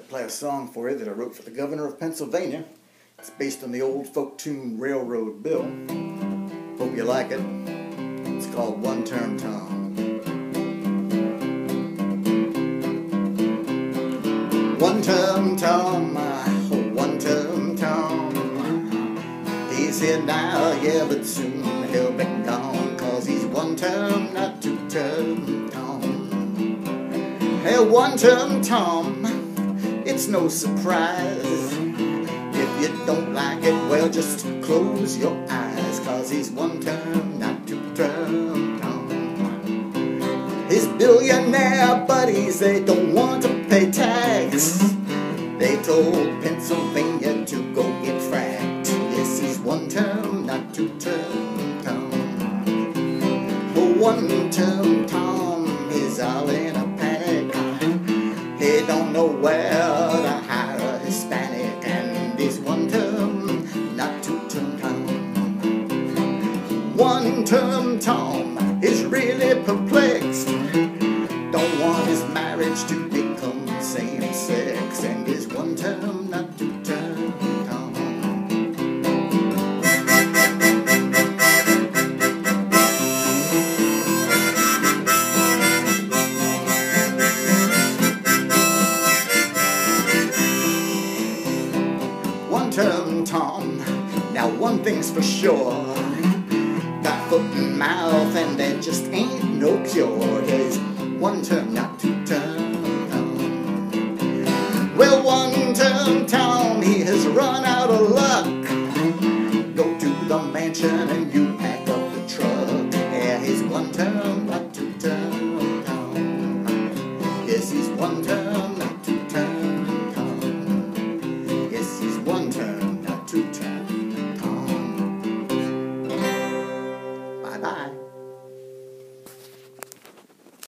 play a song for you that I wrote for the Governor of Pennsylvania. It's based on the old folk tune Railroad Bill. Hope you like it. It's called One Term Tom. One term Tom, one term Tom. He's here now, yeah, but soon he'll be gone, 'cause he's one term, not two term Tom. Hey, one term Tom, it's no surprise. If you don't like it, well, just close your eyes, 'cause he's one term, not two term Tom. His billionaire buddies, they don't want to pay tax. They told Pennsylvania to go get fracked. Yes, he's one term, not two term Tom. One term Tom is all in a panic. He don't know where to hire a Hispanic, and he's one term, not two term Tom. One term Tom is really perplexed. Don't want his marriage to become same-sex, and he's one term, not two term Tom. One term Tom, now one thing's for sure, got foot and mouth and there just ain't no cure. He's one term, not two term Tom. Well, one term Tom, he has run out of luck. Go to the mansion and you pack up the truck. Yeah, he's one term, not two term Tom. Yes, he's one term,